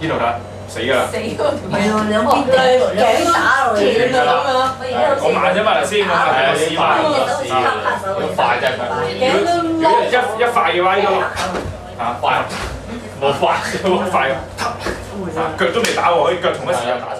度得死㗎啦。 死嗰條係喎，兩邊頸打落去斷㗎啦講慢啫嘛，頭先講慢係試慢。 要快真係快。 如果一快嘅話，應該嚇快，冇快，好快腳都未打喎，可以腳同一時間打。